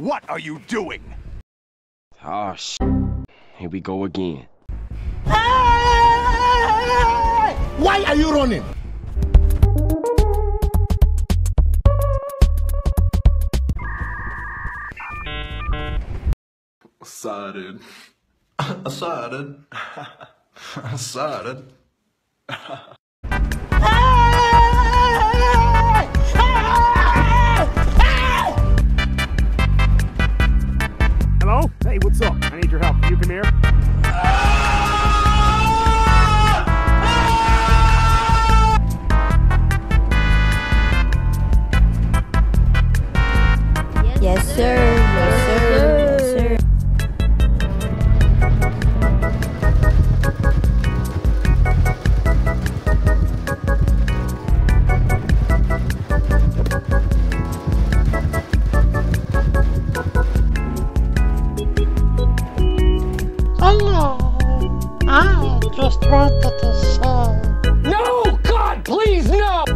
What are you doing? Oh, shit. Here we go again. Why are you running? Excited. Excited. Excited. Hello? Hey, what's up? I need your help. Can you come here? Yes, sir. Yes, sir. Yes, sir. Hello. I just wanted to say. No! God, please, no!